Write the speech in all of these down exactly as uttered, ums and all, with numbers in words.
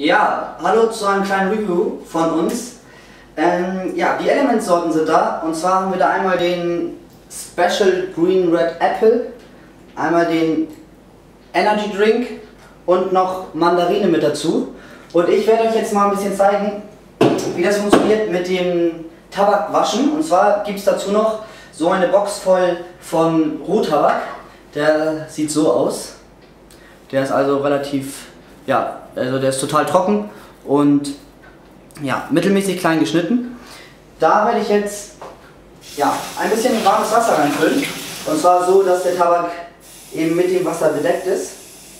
Ja, hallo zu einem kleinen Review von uns. Ähm, ja, die Element-Sorten sind da, und zwar haben wir da einmal den Special Green Red Apple, einmal den Energy Drink und noch Mandarine mit dazu. Und ich werde euch jetzt mal ein bisschen zeigen, wie das funktioniert mit dem Tabakwaschen. Und zwar gibt es dazu noch so eine Box voll von Rohtabak. Der sieht so aus. Der ist also relativ, ja, also der ist total trocken und ja, mittelmäßig klein geschnitten. Da werde ich jetzt ja, ein bisschen warmes Wasser reinfüllen. Und zwar so, dass der Tabak eben mit dem Wasser bedeckt ist.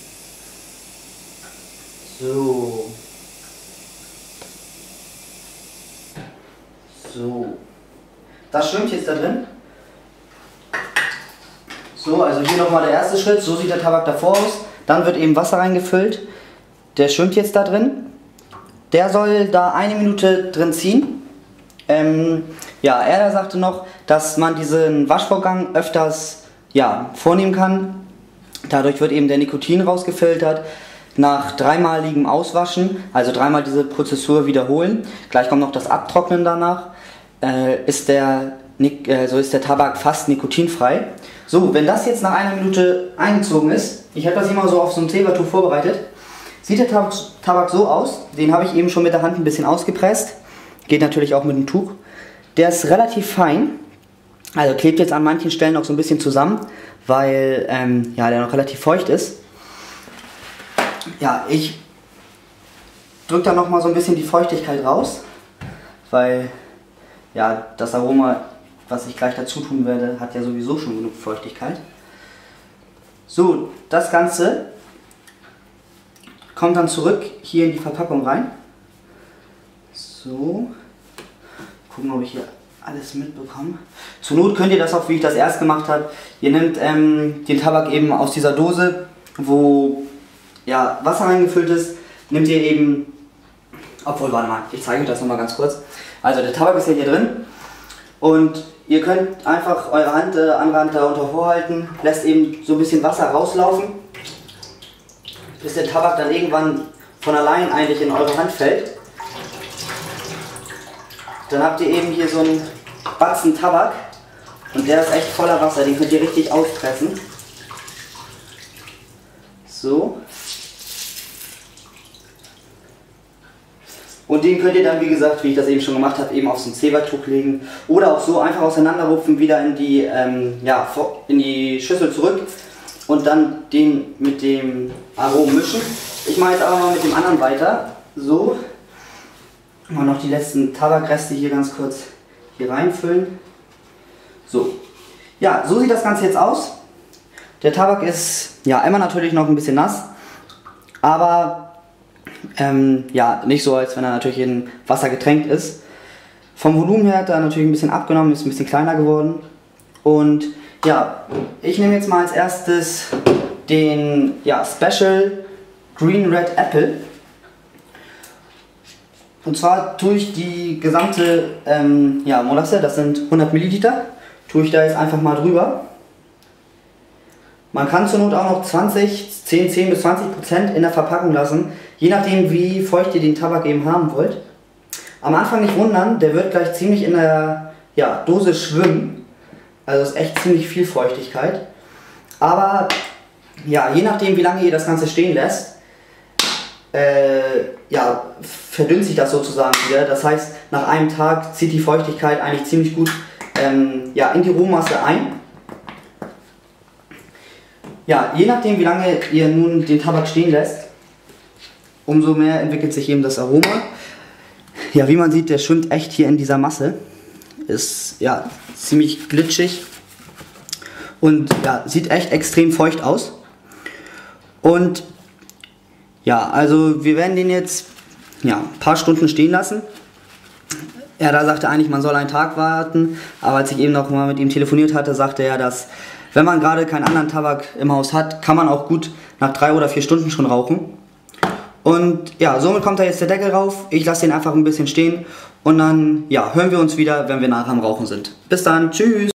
So. So. Das schwimmt jetzt da drin. So, also hier nochmal der erste Schritt. So sieht der Tabak davor aus. Dann wird eben Wasser reingefüllt. Der schwimmt jetzt da drin. Der soll da eine Minute drin ziehen. Ähm, ja, er sagte noch, dass man diesen Waschvorgang öfters ja, vornehmen kann. Dadurch wird eben der Nikotin rausgefiltert. Nach dreimaligem Auswaschen, also dreimal diese Prozessur wiederholen, gleich kommt noch das Abtrocknen danach, äh, ist, der, äh, so ist der Tabak fast nikotinfrei. So, wenn das jetzt nach einer Minute eingezogen ist, ich habe das hier mal so auf so einem Zebertuch vorbereitet, sieht der Tabak, Tabak so aus, den habe ich eben schon mit der Hand ein bisschen ausgepresst, geht natürlich auch mit dem Tuch. Der ist relativ fein, also klebt jetzt an manchen Stellen auch so ein bisschen zusammen, weil ähm, ja, der noch relativ feucht ist. Ja, ich drücke da nochmal so ein bisschen die Feuchtigkeit raus, weil ja, das Aroma, was ich gleich dazu tun werde, hat ja sowieso schon genug Feuchtigkeit. So, das Ganze kommt dann zurück hier in die Verpackung rein. So, gucken, ob ich hier alles mitbekomme. Zur Not könnt ihr das auch, wie ich das erst gemacht habe. Ihr nehmt ähm, den Tabak eben aus dieser Dose, wo ja, Wasser reingefüllt ist, nehmt ihr eben, obwohl, warte mal, ich zeige euch das nochmal ganz kurz. Also der Tabak ist ja hier drin und ihr könnt einfach eure Hand, äh, andere Hand darunter vorhalten, lässt eben so ein bisschen Wasser rauslaufen, bis der Tabak dann irgendwann von allein eigentlich in eure Hand fällt. Dann habt ihr eben hier so einen Batzen Tabak und der ist echt voller Wasser, den könnt ihr richtig auspressen. So. Und den könnt ihr dann, wie gesagt, wie ich das eben schon gemacht habe, eben auf so ein Zebertuch legen oder auch so einfach auseinanderrupfen, wieder in die, ähm, ja, in die Schüssel zurück und dann den mit dem Aromen mischen. Ich mache jetzt aber mal mit dem anderen weiter. So. Mal noch die letzten Tabakreste hier ganz kurz hier reinfüllen. So. Ja, so sieht das Ganze jetzt aus. Der Tabak ist ja immer natürlich noch ein bisschen nass, aber ähm, ja, nicht so, als wenn er natürlich in Wasser getränkt ist. Vom Volumen her hat er natürlich ein bisschen abgenommen, ist ein bisschen kleiner geworden. Und ja, ich nehme jetzt mal als erstes den ja, Special Green Red Apple. Und zwar tue ich die gesamte ähm, ja, Molasse, das sind hundert Milliliter, tue ich da jetzt einfach mal drüber. Man kann zur Not auch noch zwanzig, zehn, zehn bis zwanzig Prozent in der Verpackung lassen, je nachdem wie feucht ihr den Tabak eben haben wollt. Am Anfang nicht wundern, der wird gleich ziemlich in der ja, Dose schwimmen, also ist echt ziemlich viel Feuchtigkeit. Aber ja, je nachdem wie lange ihr das Ganze stehen lässt, äh, ja, verdünnt sich das sozusagen wieder. Das heißt, nach einem Tag zieht die Feuchtigkeit eigentlich ziemlich gut ähm, ja, in die Rohmasse ein. Ja, je nachdem wie lange ihr nun den Tabak stehen lässt, umso mehr entwickelt sich eben das Aroma. Ja, wie man sieht, der schwimmt echt hier in dieser Masse. Ist ja ziemlich glitschig und ja, sieht echt extrem feucht aus. Und ja, also wir werden den jetzt ja, ein paar Stunden stehen lassen. Er da sagte eigentlich, man soll einen Tag warten, aber als ich eben noch mal mit ihm telefoniert hatte, sagte er, dass wenn man gerade keinen anderen Tabak im Haus hat, kann man auch gut nach drei oder vier Stunden schon rauchen. Und ja, somit kommt da jetzt der Deckel rauf. Ich lasse den einfach ein bisschen stehen und dann ja, hören wir uns wieder, wenn wir nachher am Rauchen sind. Bis dann, tschüss!